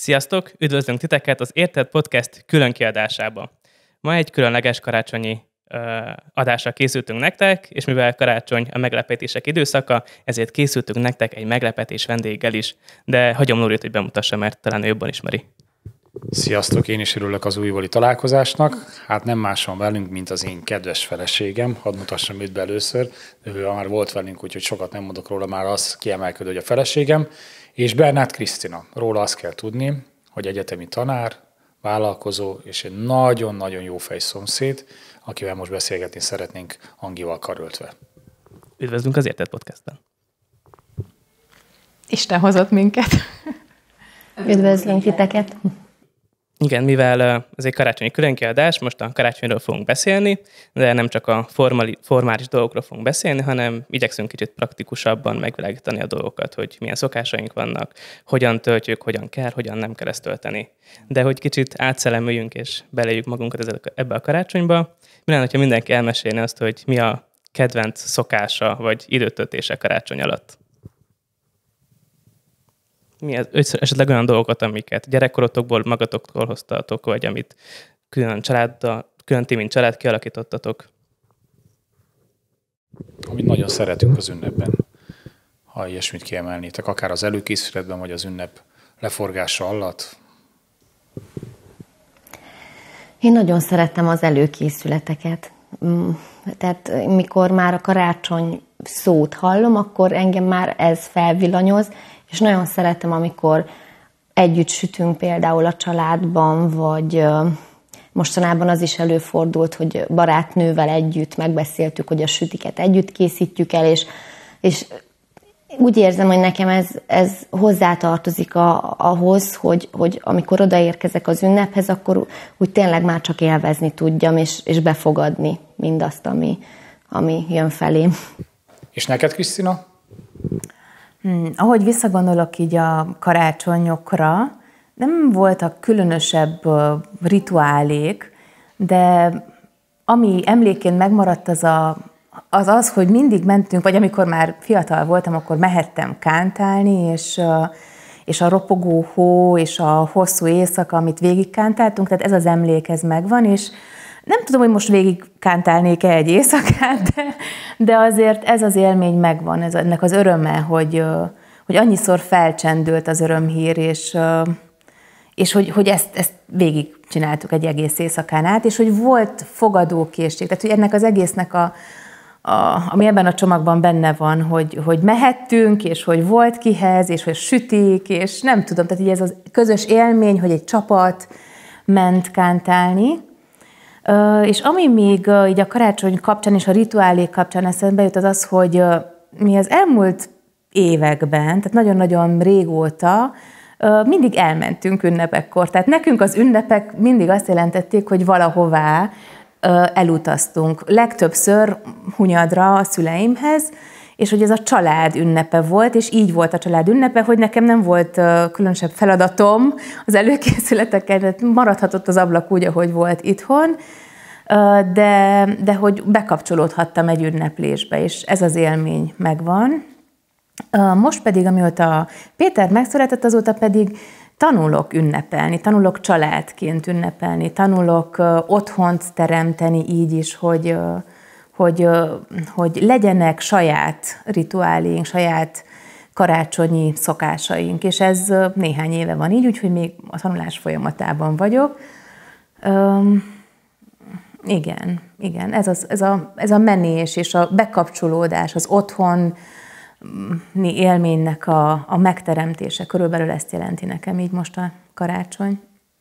Sziasztok! Üdvözlünk titeket az Érted Podcast külön kiadásában. Ma egy különleges karácsonyi adásra készültünk nektek, és mivel karácsony a meglepetések időszaka, ezért készültünk nektek egy meglepetés vendéggel is. De hagyom Lórit, hogy bemutassa, mert talán ő jobban ismeri. Sziasztok, én is örülök az újbóli találkozásnak. Hát nem más van velünk, mint az én kedves feleségem. Hadd mutassam őt be először. Ő már volt velünk, úgyhogy sokat nem mondok róla, már az kiemelkedő, hogy a feleségem. És Bernát Krisztina. Róla azt kell tudni, hogy egyetemi tanár, vállalkozó és egy nagyon-nagyon jó fej szomszéd, akivel most beszélgetni szeretnénk Angival karöltve. Üdvözlünk az Érted Podcastben. Isten hozott minket. Üdvözlünk titeket! Igen, mivel ez egy karácsonyi különkiadás, most a karácsonyról fogunk beszélni, de nem csak a formális dolgokról fogunk beszélni, hanem igyekszünk kicsit praktikusabban megvilágítani a dolgokat, hogy milyen szokásaink vannak, hogyan töltjük, hogyan kell, hogyan nem kell ezt tölteni. De hogy kicsit átszellemüljünk és beléjük magunkat ebbe a karácsonyba, mi lenne, ha mindenki elmesélne azt, hogy mi a kedvenc szokása vagy időtöltése karácsony alatt? Mi az esetleg olyan dolgokat, amiket gyerekkorotokból magatoktól hoztatok, vagy amit külön ti, mint család kialakítottatok? Amit nagyon szeretünk az ünnepben, ha ilyesmit kiemelnétek, akár az előkészületben, vagy az ünnep leforgása alatt. Én nagyon szeretem az előkészületeket. Tehát mikor már a karácsony szót hallom, akkor engem már ez felvillanyoz, és nagyon szeretem, amikor együtt sütünk például a családban, vagy mostanában az is előfordult, hogy barátnővel együtt megbeszéltük, hogy a sütiket együtt készítjük el, és úgy érzem, hogy nekem ez hozzátartozik ahhoz, hogy amikor odaérkezek az ünnephez, akkor úgy tényleg már csak élvezni tudjam, és befogadni mindazt, ami jön felém. És neked, Krisztina? Ahogy visszagondolok így a karácsonyokra, nem voltak különösebb rituálék, de ami emlékén megmaradt az, hogy mindig mentünk, vagy amikor már fiatal voltam, akkor mehettem kántálni, és a ropogó hó, és a hosszú éjszaka, amit végig kántáltunk, tehát ez az emlék, ez megvan, és nem tudom, hogy most végig kántálnék-e egy éjszakát, de azért ez az élmény megvan, ennek az öröme, hogy annyiszor felcsendült az örömhír, és hogy ezt végig csináltuk egy egész éjszakán át, és hogy volt fogadókészség. Tehát, hogy ennek az egésznek ami ebben a csomagban benne van, hogy mehettünk, és hogy volt kihez, és hogy sütik, és nem tudom, tehát így ez a közös élmény, hogy egy csapat ment kántálni. És ami még így a karácsony kapcsán és a rituálék kapcsán eszembe jut, az, hogy mi az elmúlt években, tehát nagyon-nagyon régóta mindig elmentünk ünnepekkor. Tehát nekünk az ünnepek mindig azt jelentették, hogy valahová elutaztunk. Legtöbbször Hunyadra a szüleimhez, és hogy ez a család ünnepe volt, és így volt a család ünnepe, hogy nekem nem volt különösebb feladatom az előkészületekkel, maradhatott az ablak úgy, ahogy volt itthon, de hogy bekapcsolódhattam egy ünneplésbe, és ez az élmény megvan. Most pedig, amióta Péter megszületett, azóta pedig tanulok ünnepelni, tanulok családként ünnepelni, tanulok otthont teremteni így is, hogy legyenek saját rituáléink, saját karácsonyi szokásaink, és ez néhány éve van így, úgyhogy még a tanulás folyamatában vagyok. Igen, ez a menés és a bekapcsolódás, az otthoni élménynek a megteremtése, körülbelül ezt jelenti nekem így most a karácsony.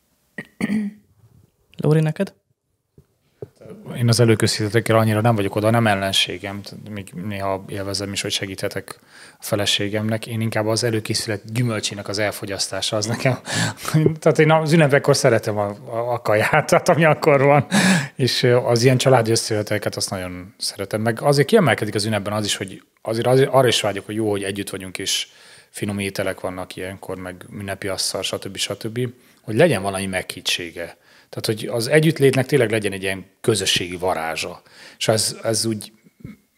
Lóri, neked? Én az előkészületekkel annyira nem vagyok oda, nem ellenségem, még néha élvezem is, hogy segíthetek a feleségemnek. Én inkább az előkészület gyümölcsének az elfogyasztása az nekem. Tehát én az ünnepekkor szeretem a kaját, tehát ami akkor van, és az ilyen családi összejöveteleket azt nagyon szeretem. Meg azért kiemelkedik az ünnepben az is, hogy azért arra is vágyok, hogy jó, hogy együtt vagyunk, és finom ételek vannak ilyenkor, meg ünnepi asszal, stb., hogy legyen valami meghittsége. Tehát, hogy az együttlétnek tényleg legyen egy ilyen közösségi varázsa. És ez úgy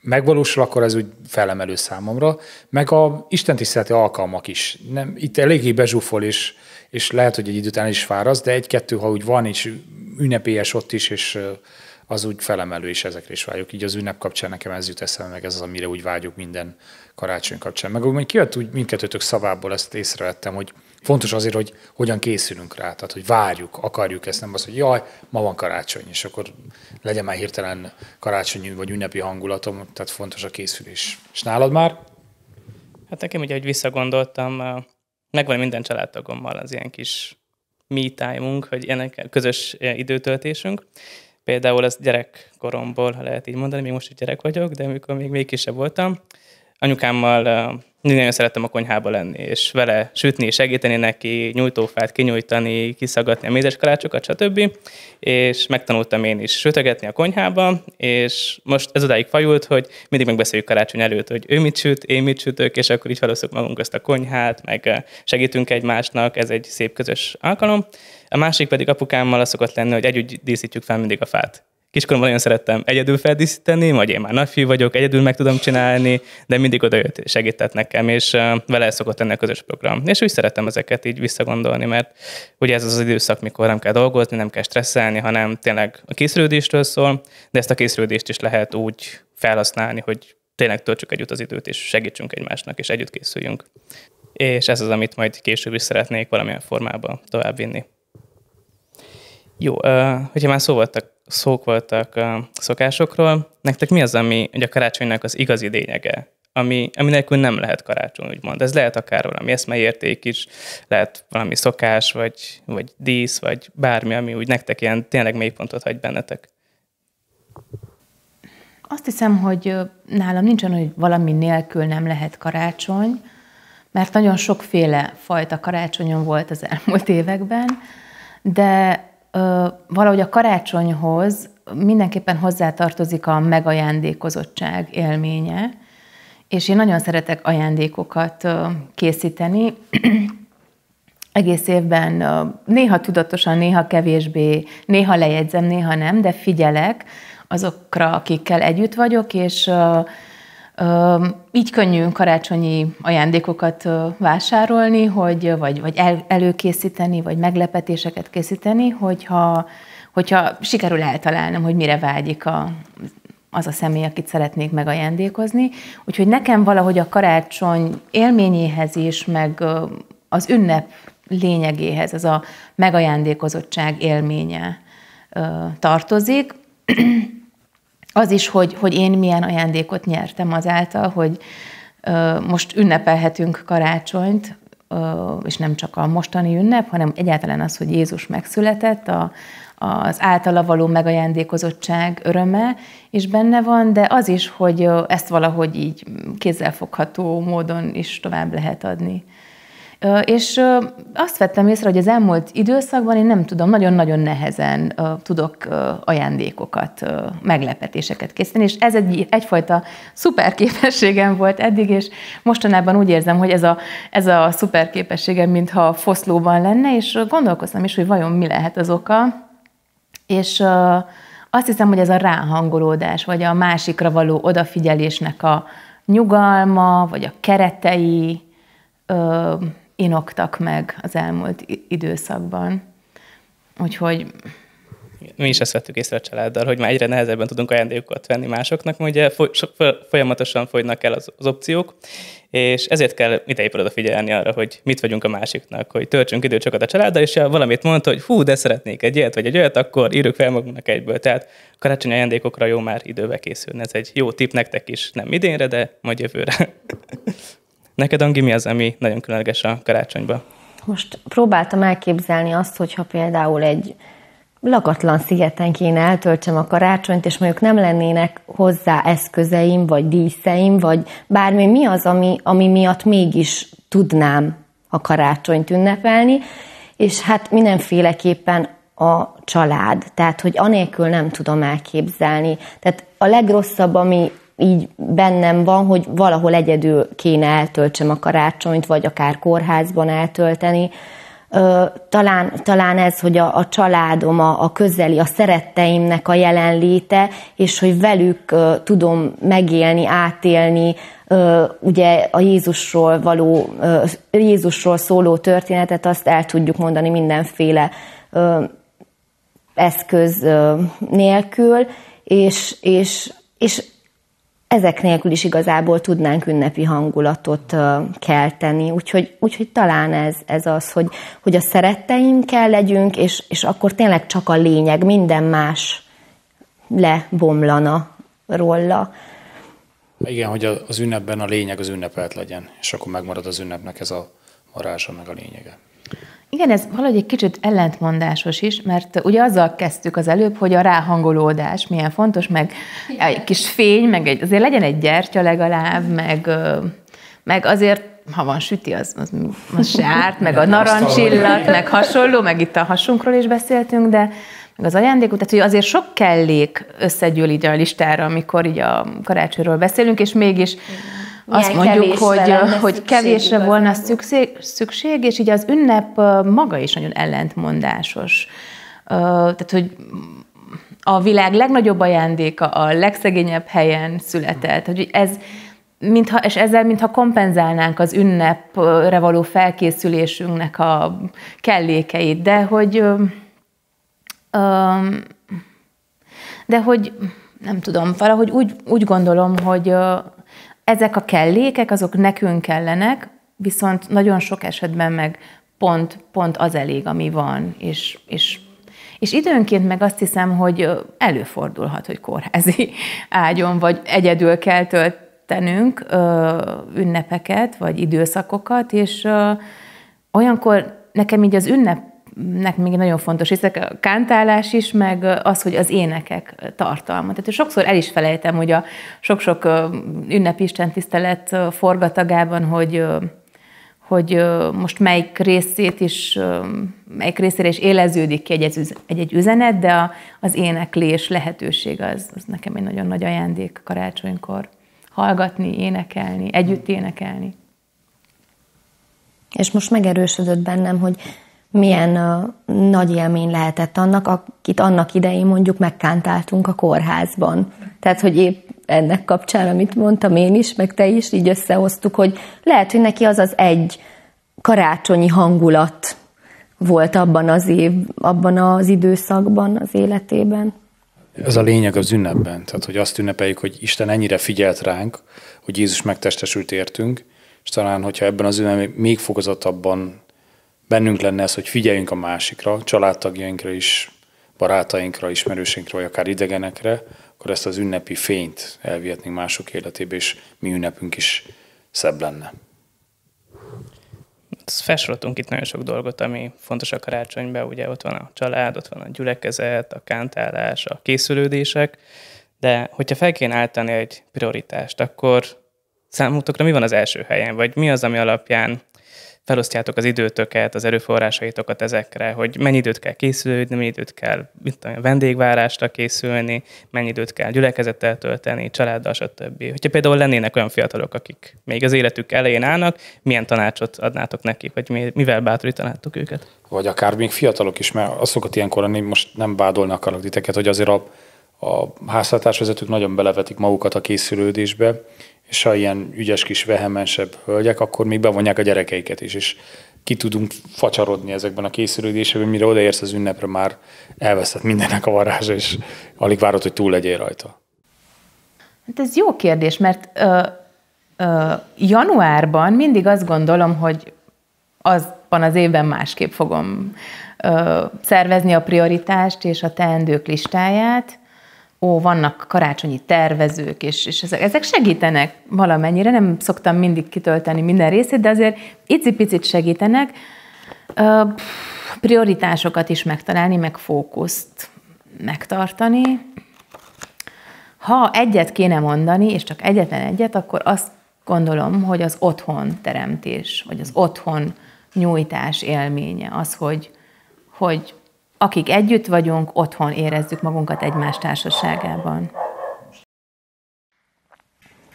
megvalósul, akkor ez úgy felemelő számomra. Meg a istentiszteleti alkalmak is. Nem, itt eléggé bezsúfol, és lehet, hogy egy idő után is fáraszt, de egy-kettő, ha úgy van, és ünnepélyes ott is, és az úgy felemelő, és ezekre is vágyok. Így az ünnep kapcsán nekem ez jut eszembe, meg ez az, amire úgy vágyok minden karácsony kapcsán. Meg úgy kijött úgy mindkettőtök szavából, ezt észrevettem, hogy fontos azért, hogy hogyan készülünk rá, tehát hogy várjuk, akarjuk ezt, nem az, hogy jaj, ma van karácsony, és akkor legyen már hirtelen karácsonyi vagy ünnepi hangulatom, tehát fontos a készülés. És nálad már? Hát nekem ugye, hogy visszagondoltam, megvan minden családtagommal az ilyen kis me time-unk, hogy ennek közös időtöltésünk. Például ez gyerekkoromból, ha lehet így mondani, még most is gyerek vagyok, de amikor még kisebb voltam, anyukámmal nagyon szerettem a konyhába lenni, és vele sütni, segíteni neki, nyújtófát kinyújtani, kiszaggatni a mézeskalácsokat, stb. És megtanultam én is sütögetni a konyhába, és most ez odáig fajult, hogy mindig megbeszéljük karácsony előtt, hogy ő mit süt, én mit sütök, és akkor így felosztjuk magunk közt a konyhát, meg segítünk egymásnak, ez egy szép közös alkalom. A másik pedig apukámmal az szokott lenni, hogy együtt díszítjük fel mindig a fát. Kiskoromban nagyon szerettem egyedül feldíszíteni, vagy én már nagyfiú vagyok, egyedül meg tudom csinálni, de mindig odajött, segített nekem, és vele szokott lenni a közös program. És úgy szeretem ezeket így visszagondolni, mert ugye ez az időszak, mikor nem kell dolgozni, nem kell stresszelni, hanem tényleg a készülődésről szól, de ezt a készülődést is lehet úgy felhasználni, hogy tényleg töltsük együtt az időt, és segítsünk egymásnak, és együtt készüljünk. És ez az, amit majd később is szeretnék valamilyen formában továbbvinni. Jó, hogyha már szók voltak szokásokról, nektek mi az, ami a karácsonynak az igazi lényege, ami nélkül nem lehet karácsony, úgymond? Ez lehet akár valami eszmeérték is, lehet valami szokás, vagy dísz, vagy bármi, ami úgy nektek ilyen tényleg mélypontot hagy bennetek. Azt hiszem, hogy nálam nincs olyan, hogy valami nélkül nem lehet karácsony, mert nagyon sokféle fajta karácsonyon volt az elmúlt években, de valahogy a karácsonyhoz mindenképpen hozzátartozik a megajándékozottság élménye, és én nagyon szeretek ajándékokat készíteni. Egész évben néha tudatosan, néha kevésbé, néha lejegyzem, néha nem, de figyelek azokra, akikkel együtt vagyok, és így könnyű karácsonyi ajándékokat vásárolni, vagy előkészíteni, vagy meglepetéseket készíteni, hogyha sikerül eltalálnom, hogy mire vágyik az a személy, akit szeretnék megajándékozni. Úgyhogy nekem valahogy a karácsony élményéhez is, meg az ünnep lényegéhez, ez a megajándékozottság élménye tartozik. Az is, hogy én milyen ajándékot nyertem azáltal, hogy most ünnepelhetünk karácsonyt, és nem csak a mostani ünnep, hanem egyáltalán az, hogy Jézus megszületett, az általa való megajándékozottság öröme is benne van, de az is, hogy ezt valahogy így kézzelfogható módon is tovább lehet adni. És azt vettem észre, hogy az elmúlt időszakban én nem tudom, nagyon-nagyon nehezen tudok ajándékokat, meglepetéseket készíteni, és ez egyfajta szuperképességem volt eddig, és mostanában úgy érzem, hogy ez a szuperképességem mintha foszlóban lenne, és gondolkoztam is, hogy vajon mi lehet az oka, és azt hiszem, hogy ez a ráhangolódás, vagy a másikra való odafigyelésnek a nyugalma, vagy a keretei inoktak meg az elmúlt időszakban. Úgyhogy... Mi is ezt vettük észre a családdal, hogy már egyre nehezebben tudunk ajándékokat venni másoknak, mert ugye folyamatosan fogynak el az opciók, és ezért kell idejében odafigyelni arra, hogy mit vagyunk a másiknak, hogy töltsünk időt sokat a családdal, és ha valamit mondta, hogy hú, de szeretnék egy ilyet vagy egy olyat, akkor írjuk fel magunknak egyből. Tehát karácsonyi ajándékokra jó már időbe készülni. Ez egy jó tipp nektek is, nem idénre, de majd jövőre. Neked, Angi, mi az, ami nagyon különleges a karácsonyban? Most próbáltam elképzelni azt, hogyha például egy lakatlan szigeten kéne eltöltsem a karácsonyt, és mondjuk nem lennének hozzá eszközeim, vagy díszeim, vagy bármi, mi az, ami miatt mégis tudnám a karácsonyt ünnepelni, és hát mindenféleképpen a család, tehát hogy anélkül nem tudom elképzelni. Tehát a legrosszabb, ami így bennem van, hogy valahol egyedül kéne eltöltsem a karácsonyt, vagy akár kórházban eltölteni, Talán ez, hogy a családom, a közeli, a szeretteimnek a jelenléte, és hogy velük tudom megélni, átélni ugye a Jézusról szóló történetet, azt el tudjuk mondani mindenféle eszköz nélkül, és ezek nélkül is igazából tudnánk ünnepi hangulatot kelteni. Úgyhogy talán ez az, hogy a szeretteinkkel legyünk, és akkor tényleg csak a lényeg, minden más lebomlana róla. Igen, hogy az ünnepben a lényeg az ünnepelt legyen, és akkor megmarad az ünnepnek ez a varázsa, meg a lényege. Igen, ez valahogy egy kicsit ellentmondásos is, mert ugye azzal kezdtük az előbb, hogy a ráhangolódás milyen fontos, meg egy kis fény, meg azért legyen egy gyertya legalább, meg azért, ha van süti, az se árt, meg a narancsillat, meg hasonló, meg itt a hasunkról is beszéltünk, de meg az ajándékot, tehát hogy azért sok kellék összegyűl így a listára, amikor így a karácsonyról beszélünk, és mégis azt mondjuk, hogy kevésre volna szükség, és így az ünnep maga is nagyon ellentmondásos. Tehát, hogy a világ legnagyobb ajándéka a legszegényebb helyen született. Hogy ez, és ezzel mintha kompenzálnánk az ünnepre való felkészülésünknek a kellékeit, de hogy nem tudom, valahogy úgy gondolom, hogy ezek a kellékek, azok nekünk kellenek, viszont nagyon sok esetben meg pont az elég, ami van. És időnként meg azt hiszem, hogy előfordulhat, hogy kórházi ágyon, vagy egyedül kell töltenünk ünnepeket, vagy időszakokat, és olyankor nekem így az ünnepnek még nagyon fontos, hisz a kántálás is, meg az, hogy az énekek tartalma. Tehát sokszor el is felejtem, hogy a sok-sok ünnepi istentisztelet forgatagában, hogy most melyik részére is éleződik ki egy üzenet, de az éneklés lehetőség az nekem egy nagyon nagy ajándék karácsonykor. Hallgatni, énekelni, együtt énekelni. És most megerősödött bennem, hogy milyen nagy élmény lehetett annak, akit annak idején mondjuk megkántáltunk a kórházban. Tehát, hogy épp ennek kapcsán, amit mondtam én is, meg te is, így összehoztuk, hogy lehet, hogy neki az egy karácsonyi hangulat volt abban az időszakban, az életében. Ez a lényeg az ünnepben, tehát hogy azt ünnepeljük, hogy Isten ennyire figyelt ránk, hogy Jézus megtestesült értünk, és talán, hogyha ebben az ünnepben még fokozottabban bennünk lenne ez, hogy figyeljünk a másikra, családtagjainkra is, barátainkra, ismerőseinkre, vagy akár idegenekre, akkor ezt az ünnepi fényt elvihetnénk mások életébe, és mi ünnepünk is szebb lenne. Felsoroltunk itt nagyon sok dolgot, ami fontos a karácsonyban. Ugye ott van a család, ott van a gyülekezet, a kántálás, a készülődések, de hogyha fel kéne állítani egy prioritást, akkor számotokra mi van az első helyen? Vagy mi az, ami alapján felosztjátok az időtöket, az erőforrásaitokat ezekre, hogy mennyi időt kell készülődni, mennyi időt kell a vendégvárásra készülni, mennyi időt kell gyülekezettel tölteni, családdal, stb. Hogyha például lennének olyan fiatalok, akik még az életük elején állnak, milyen tanácsot adnátok nekik, vagy mivel bátorítanátok őket? Vagy akár még fiatalok is, mert azt szokott ilyenkor lenni, most nem vádolni akarok titeket, hogy azért a háztartásvezetők nagyon belevetik magukat a készülődésbe, és ha ilyen ügyes kis vehemensebb hölgyek, akkor még bevonják a gyerekeiket is, és ki tudunk facsarodni ezekben a készülődésekben, mire odaérsz az ünnepre, már elvesztett mindennek a varázsa, és alig várod, hogy túl legyél rajta. Hát ez jó kérdés, mert januárban mindig azt gondolom, hogy azban az évben másképp fogom szervezni a prioritást és a teendők listáját. Vannak karácsonyi tervezők, és ezek segítenek valamennyire, nem szoktam mindig kitölteni minden részét, de azért icipicit segítenek prioritásokat is megtalálni, meg fókuszt megtartani. Ha egyet kéne mondani, és csak egyetlen egyet, akkor azt gondolom, hogy az otthon teremtés, vagy az otthon nyújtás élménye az, hogy akik együtt vagyunk, otthon érezzük magunkat egymás társaságában.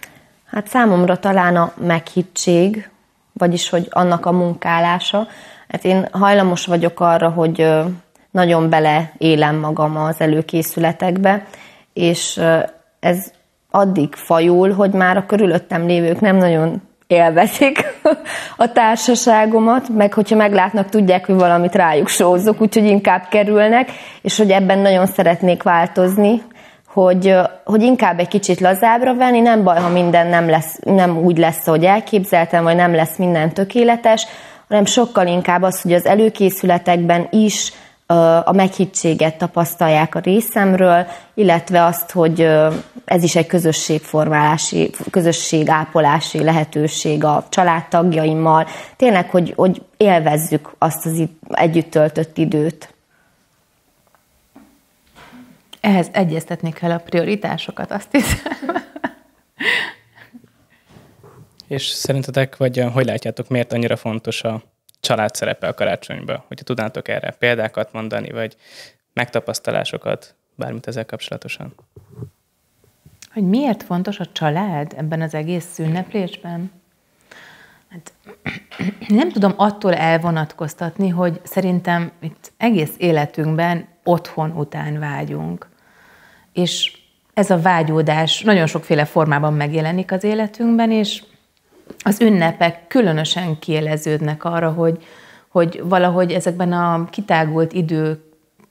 Hát számomra talán a meghittség, vagyis hogy annak a munkálása, Hát én hajlamos vagyok arra, hogy nagyon beleélem magam az előkészületekbe, és ez addig fajul, hogy már a körülöttem lévők nem nagyon élvezik a társaságomat, meg hogyha meglátnak, tudják, hogy valamit rájuk sózzok, úgyhogy inkább kerülnek, és hogy ebben nagyon szeretnék változni, hogy inkább egy kicsit lazábbra venni, nem baj, ha minden nem úgy lesz, ahogy elképzeltem, vagy nem lesz minden tökéletes, hanem sokkal inkább az, hogy az előkészületekben is a meghittséget tapasztalják a részemről, illetve azt, hogy ez is egy közösségápolási lehetőség a családtagjaimmal. Tényleg, hogy élvezzük azt az együtt töltött időt. Ehhez egyeztetni kell a prioritásokat, azt hiszem. És szerintetek, vagy hogy látjátok, miért annyira fontos a család szerepe a karácsonyban? Hogyha tudnátok erre példákat mondani, vagy megtapasztalásokat, bármit ezzel kapcsolatosan. Hogy miért fontos a család ebben az egész ünneplésben? Hát, nem tudom attól elvonatkoztatni, hogy szerintem itt egész életünkben otthon után vágyunk. És ez a vágyódás nagyon sokféle formában megjelenik az életünkben, és az ünnepek különösen kiéleződnek arra, hogy valahogy ezekben a kitágult idő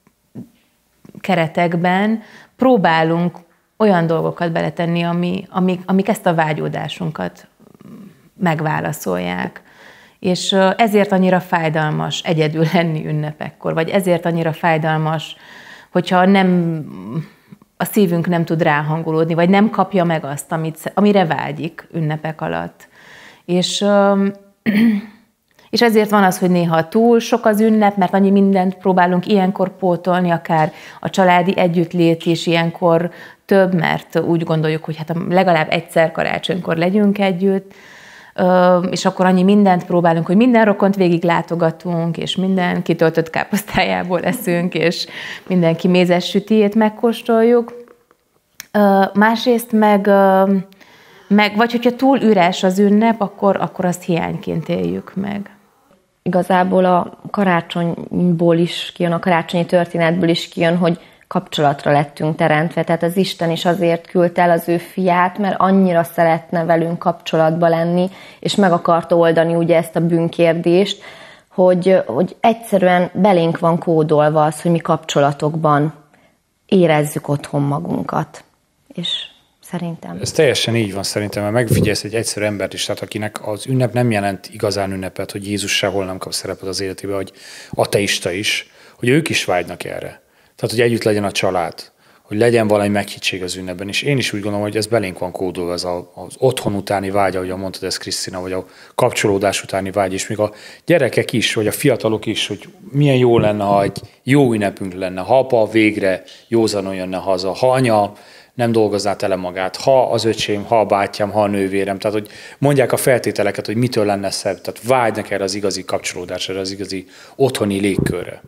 keretekben próbálunk olyan dolgokat beletenni, amik ezt a vágyódásunkat megválaszolják. És ezért annyira fájdalmas egyedül lenni ünnepekkor, vagy ezért annyira fájdalmas, hogyha a szívünk nem tud ráhangolódni, vagy nem kapja meg azt, amire vágyik ünnepek alatt. És ezért van az, hogy néha túl sok az ünnep, mert annyi mindent próbálunk ilyenkor pótolni, akár a családi együttlét is ilyenkor több, mert úgy gondoljuk, hogy hát legalább egyszer karácsonykor legyünk együtt, és akkor annyi mindent próbálunk, hogy minden rokont végig látogatunk, és minden kitöltött káposztájából eszünk, és mindenki mézes sütijét megkóstoljuk. Másrészt meg vagy hogyha túl üres az ünnep, akkor azt hiányként éljük meg. Igazából a karácsonyból is kijön, a karácsonyi történetből is kijön, hogy kapcsolatra lettünk teremtve. Tehát az Isten is azért küldte el az ő fiát, mert annyira szeretne velünk kapcsolatba lenni, és meg akarta oldani ugye ezt a bűnkérdést, hogy egyszerűen belénk van kódolva az, hogy mi kapcsolatokban érezzük otthon magunkat. És szerintem. Ez teljesen így van szerintem, mert megfigyelsz egy egyszerű embert is, tehát akinek az ünnep nem jelent igazán ünnepet, hogy Jézus sehol nem kap szerepet az életébe, hogy ateista is, hogy ők is vágynak erre. Tehát, hogy együtt legyen a család, hogy legyen valami meghittség az ünnepben. És én is úgy gondolom, hogy ez belénk van kódolva, ez az otthon utáni vágy, ahogy mondtad ezt, Krisztina, vagy a kapcsolódás utáni vágy, és még a gyerekek is, vagy a fiatalok is, hogy milyen jó lenne, ha egy jó ünnepünk lenne, ha apa végre józanon jönne haza, ha anya nem dolgozná tele magát, ha az öcsém, ha a bátyám, ha a nővérem, tehát hogy mondják a feltételeket, hogy mitől lenne szebb, tehát vágynak erre az igazi kapcsolódásra, az igazi otthoni légkörre.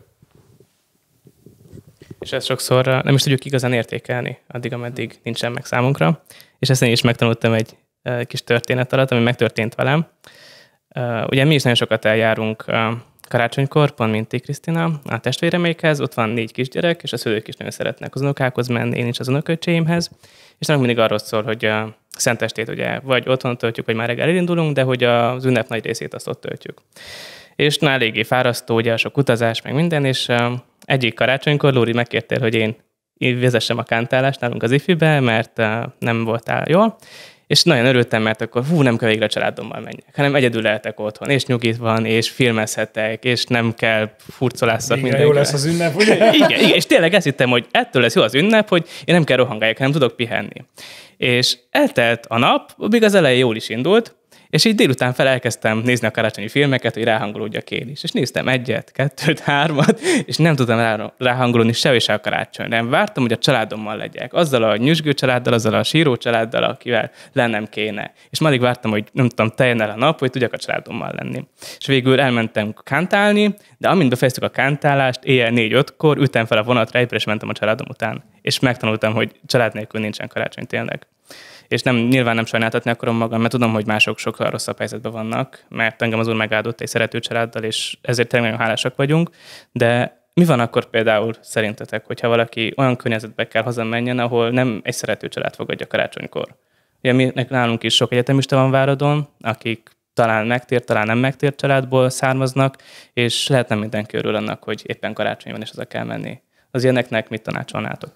És ezt sokszor nem is tudjuk igazán értékelni, addig, ameddig nincsen meg számunkra. És ezt én is megtanultam egy kis történet alatt, ami megtörtént velem. Ugye mi is nagyon sokat eljárunk karácsonykor, pont mint ti, Krisztina, a testvéremékhez, ott van 4 kisgyerek, és a szülők is nagyon szeretnek az unokákhoz menni, én is az unoköcséimhez, és nem mindig arról szól, hogy a szentestét ugye vagy otthon töltjük, vagy már reggel elindulunk, de hogy az ünnep nagy részét azt ott töltjük. És na, eléggé fárasztó, ugye a sok utazás, meg minden, és egyik karácsonykor Lóri megkértél, hogy én vezessem a kántálást nálunk az ifibe, mert nem voltál jól, és nagyon örültem, mert akkor nem kell végre a családommal menjek, hanem egyedül lehetek otthon, és nyugit van, és filmezhetek, és nem kell furcolásszak mindenkire. Jó lesz az ünnep, ugye? Igen, és tényleg ezt hittem, hogy ettől lesz jó az ünnep, hogy én nem kell rohangáljak, hanem tudok pihenni. És eltelt a nap, még az elején jól is indult, és így délután fel elkezdtem nézni a karácsonyi filmeket, hogy ráhangolódjak én is. És néztem 1, 2, 3, és nem tudtam ráhangolódni sehogy se a karácsonyra. Vártam, hogy a családommal legyek. Azzal a nyüzsgő családdal, azzal a síró családdal, akivel lennem kéne. És alig vártam, hogy nem tudom, teljen el a nap, hogy tudjak a családommal lenni. És végül elmentem kántálni, de amint befejeztük a kántálást, éjjel 4-5-kor ültem fel a vonatra, és mentem a családom után. És megtanultam, hogy család nélkül nincsen karácsony tényleg. És nyilván nem sajnáltatni akarom magam, mert tudom, hogy mások sokkal rosszabb helyzetben vannak, mert engem az Úr megáldott egy szerető családdal, és ezért tényleg nagyon hálásak vagyunk, de mi van akkor például szerintetek, hogyha valaki olyan környezetbe kell hazamenjen, ahol nem egy szerető család fogadja karácsonykor? Ugye nálunk is sok egyetemista van Váradon, akik talán megtért, talán nem megtért családból származnak, és lehet nem mindenki örül annak, hogy éppen karácsony van, és oda kell menni. Az ilyeneknek mit tanácsolnátok?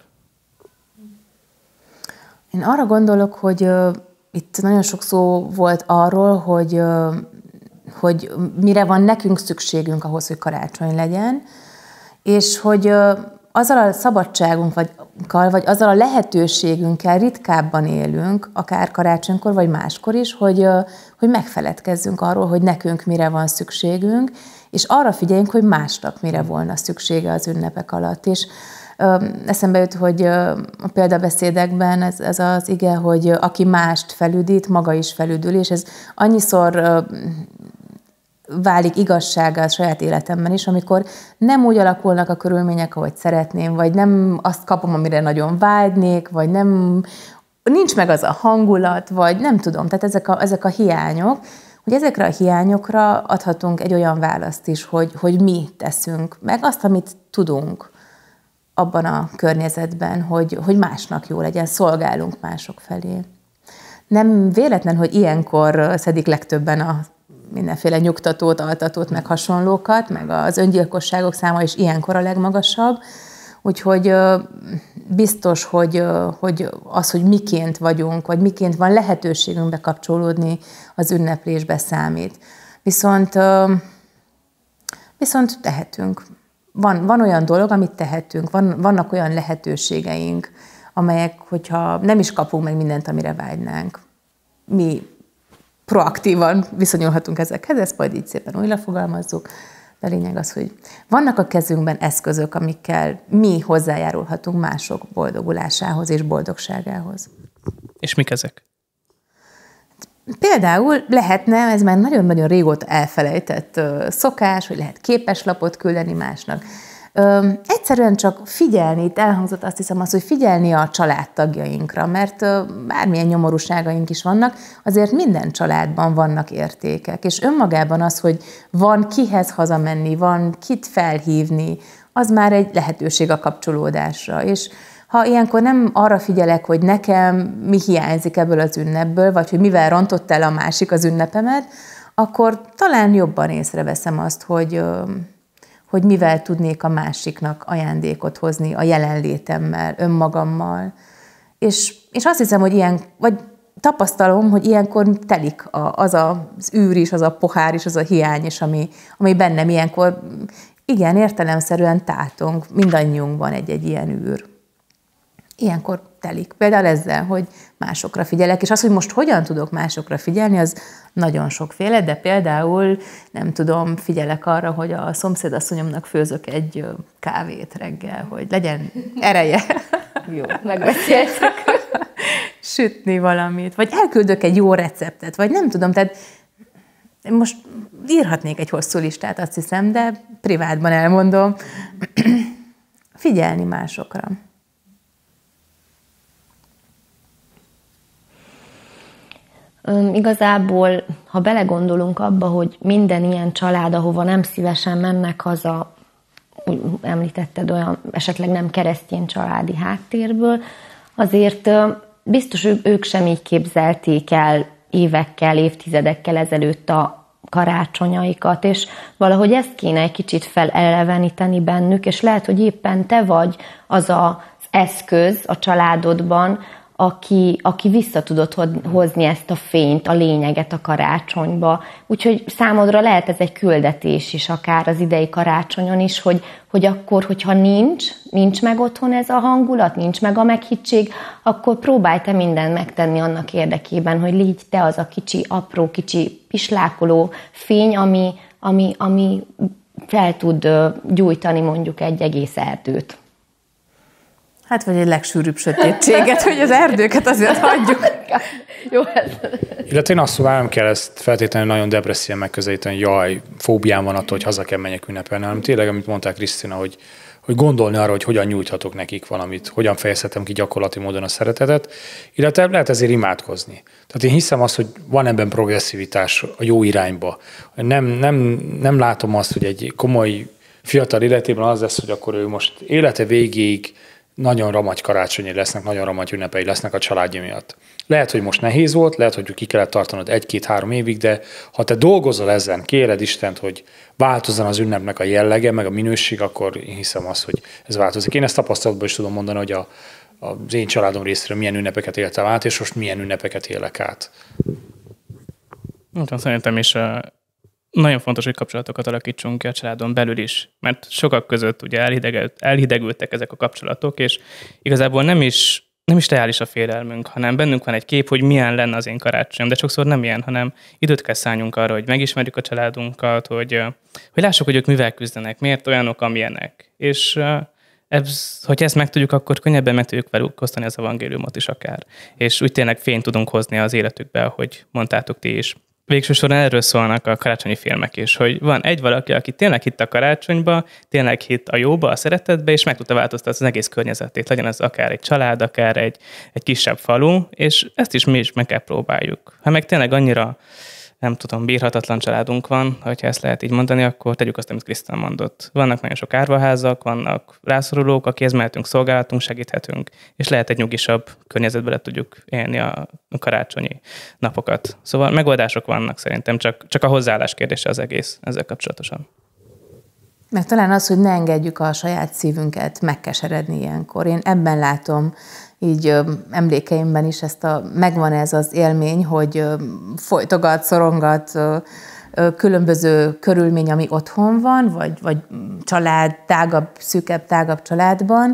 Én arra gondolok, hogy itt nagyon sok szó volt arról, hogy mire van nekünk szükségünk ahhoz, hogy karácsony legyen, és hogy azzal a szabadságunkkal, vagy azzal a lehetőségünkkel ritkábban élünk, akár karácsonykor, vagy máskor is, hogy megfeledkezzünk arról, hogy nekünk mire van szükségünk, és arra figyeljünk, hogy másnak mire volna szüksége az ünnepek alatt. És eszembe jut, hogy a példabeszédekben ez az ige, hogy aki mást felüdít, maga is felüdül, és ez annyiszor válik igazsággá a saját életemben is, amikor nem úgy alakulnak a körülmények, ahogy szeretném, vagy nem azt kapom, amire nagyon vágynék, vagy nincs meg az a hangulat, vagy nem tudom, tehát ezek a hiányok, hogy ezekre a hiányokra adhatunk egy olyan választ is, hogy mi teszünk, meg azt, amit tudunk abban a környezetben, hogy másnak jó legyen, szolgálunk mások felé. Nem véletlen, hogy ilyenkor szedik legtöbben a mindenféle nyugtatót, altatót, meg hasonlókat, meg az öngyilkosságok száma is ilyenkor a legmagasabb. Úgyhogy biztos, hogy az, hogy miként vagyunk, vagy miként van lehetőségünk bekapcsolódni, az ünneplésbe számít. Viszont tehetünk. Van olyan dolog, amit tehetünk, vannak olyan lehetőségeink, amelyek, hogyha nem is kapunk meg mindent, amire vágynánk, mi proaktívan viszonyulhatunk ezekhez, ezt majd így szépen újra fogalmazzuk, de a lényeg az, hogy vannak a kezünkben eszközök, amikkel mi hozzájárulhatunk mások boldogulásához és boldogságához. És mik ezek? Például lehetne, ez már nagyon-nagyon régóta elfelejtett szokás, hogy lehet képeslapot küldeni másnak. Egyszerűen csak figyelni, itt elhangzott azt hiszem az, hogy figyelni a családtagjainkra, mert bármilyen nyomorúságaink is vannak, azért minden családban vannak értékek, és önmagában az, hogy van kihez hazamenni, van kit felhívni, az már egy lehetőség a kapcsolódásra, és ha ilyenkor nem arra figyelek, hogy nekem mi hiányzik ebből az ünnepből, vagy hogy mivel rontott el a másik az ünnepemet, akkor talán jobban észreveszem azt, hogy mivel tudnék a másiknak ajándékot hozni a jelenlétemmel, önmagammal. És azt hiszem, hogy vagy tapasztalom, hogy ilyenkor telik az űr is, az a pohár is, az a hiány is, ami bennem ilyenkor, igen, értelemszerűen tátong, mindannyiunkban egy ilyen űr. Ilyenkor telik. Például ezzel, hogy másokra figyelek, és az, hogy most hogyan tudok másokra figyelni, az nagyon sokféle, de például, nem tudom, figyelek arra, hogy a szomszédasszonyomnak főzök egy kávét reggel, hogy legyen ereje. Jó, megbeszéltük. Sütni valamit, vagy elküldök egy jó receptet, vagy nem tudom, tehát most írhatnék egy hosszú listát, azt hiszem, de privátban elmondom. Figyelni másokra. Igazából, ha belegondolunk abba, hogy minden ilyen család, ahova nem szívesen mennek haza, úgy említetted, olyan esetleg nem keresztény családi háttérből, azért biztos ők sem így képzelték el évekkel, évtizedekkel ezelőtt a karácsonyaikat, és valahogy ezt kéne egy kicsit feleleveníteni bennük, és lehet, hogy éppen te vagy az az eszköz a családodban, aki vissza tudod hozni ezt a fényt, a lényeget a karácsonyba. Úgyhogy számodra lehet ez egy küldetés is, akár az idei karácsonyon is, hogy akkor, hogyha nincs meg otthon ez a hangulat, nincs meg a meghittség, akkor próbálj te mindent megtenni annak érdekében, hogy légy te az a kicsi, apró, kicsi pislákoló fény, ami fel tud gyújtani mondjuk egy egész erdőt. Hát, vagy egy legsűrűbb sötétséget, hogy az erdőket azért hagyjuk. Jó. Illetve én azt mondom, nem kell ezt feltétlenül nagyon depresszíven megközelíteni, jaj, fóbiám van attól, hogy haza kell menjek ünnepelni, hanem tényleg, amit mondták Krisztina, gondolni arra, hogy hogyan nyújthatok nekik valamit, hogyan fejezhetem ki gyakorlati módon a szeretetet, illetve lehet ezért imádkozni. Tehát én hiszem azt, hogy van ebben progresszivitás a jó irányba. Nem látom azt, hogy egy komoly fiatal életében az lesz, hogy akkor ő most élete végéig nagyon ramagy karácsonyi lesznek, nagyon ramagy ünnepei lesznek a családja miatt. Lehet, hogy most nehéz volt, lehet, hogy ki kellett tartanod 1-2-3 évig, de ha te dolgozol ezen, kéred Istent, hogy változzon az ünnepnek a jellege, meg a minőség, akkor én hiszem azt, hogy ez változik. Én ezt tapasztalatban is tudom mondani, hogy az én családom részéről milyen ünnepeket éltem át, és most milyen ünnepeket élek át. Szerintem is nagyon fontos, hogy kapcsolatokat alakítsunk ki a családon belül is, mert sokak között ugye elhidegültek ezek a kapcsolatok, és igazából nem is reális a félelmünk, hanem bennünk van egy kép, hogy milyen lenne az én karácsonyom, de sokszor nem ilyen, hanem időt kell szálljunk arra, hogy megismerjük a családunkat, hogy lássuk, hogy ők mivel küzdenek, miért olyanok, amilyenek. És hogyha ezt megtudjuk, akkor könnyebben meg tudjuk velük osztani az evangéliumot is akár. És úgy tényleg fényt tudunk hozni az életükbe, ahogy mondtátok ti is. Végső soron erről szólnak a karácsonyi filmek is, hogy van egy valaki, aki tényleg hitt a karácsonyba, tényleg hitt a jóba, a szeretetbe, és meg tudta változtatni az egész környezetét. Legyen ez akár egy család, akár egy kisebb falu, és ezt is mi is meg kell próbáljuk. Ha meg tényleg annyira, nem tudom, bírhatatlan családunk van, hogyha ezt lehet így mondani, akkor tegyük azt, amit Krisztán mondott. Vannak nagyon sok árvaházak, vannak rászorulók, akihez mehetünk, szolgálatunk, segíthetünk, és lehet egy nyugisabb környezetbe le tudjuk élni a karácsonyi napokat. Szóval megoldások vannak szerintem, csak a hozzáállás kérdése az egész ezzel kapcsolatosan. Meg talán az, hogy ne engedjük a saját szívünket megkeseredni ilyenkor. Én ebben látom így emlékeimben is megvan ez az élmény, hogy folytogat, szorongat különböző körülmény, ami otthon van, vagy család, szűkebb, tágabb családban,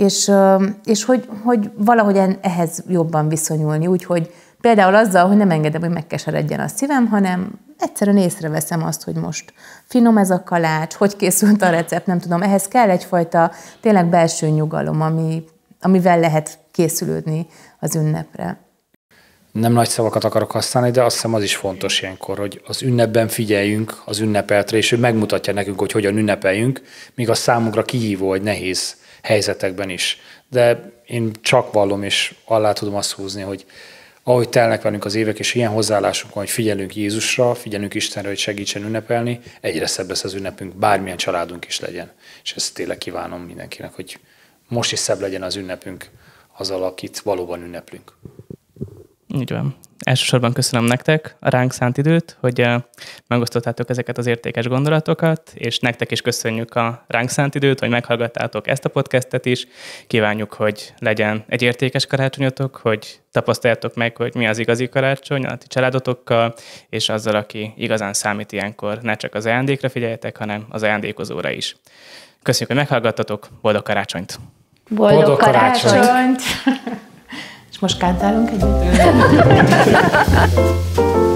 és hogy valahogy ehhez jobban viszonyulni, úgyhogy például azzal, hogy nem engedem, hogy megkeseredjen a szívem, hanem egyszerűen észreveszem azt, hogy most finom ez a kalács, hogy készült a recept, nem tudom, ehhez kell egyfajta tényleg belső nyugalom, amivel lehet készülődni az ünnepre. Nem nagy szavakat akarok használni, de azt hiszem az is fontos ilyenkor, hogy az ünnepben figyeljünk az ünnepeltre, és ő megmutatja nekünk, hogy hogyan ünnepeljünk, míg a számunkra kihívó vagy nehéz helyzetekben is. De én csak vallom, és alá tudom azt húzni, hogy ahogy telnek velünk az évek, és ilyen hozzáállásunk van, hogy figyelünk Jézusra, figyelünk Istenre, hogy segítsen ünnepelni, egyre szebb lesz az ünnepünk, bármilyen családunk is legyen. És ezt tényleg kívánom mindenkinek, hogy most is szebb legyen az ünnepünk azzal, akit valóban ünneplünk. Így van. Elsősorban köszönöm nektek a ránk szánt időt, hogy megosztottátok ezeket az értékes gondolatokat, és nektek is köszönjük a ránk szánt időt, hogy meghallgattátok ezt a podcastet is. Kívánjuk, hogy legyen egy értékes karácsonyotok, hogy tapasztaljátok meg, hogy mi az igazi karácsony a ti családotokkal, és azzal, aki igazán számít ilyenkor, ne csak az ajándékra figyeljetek, hanem az ajándékozóra is. Köszönjük, hogy meghallgattatok, boldog karácsonyt! Boldog karácsonyt! És most kántálunk együtt?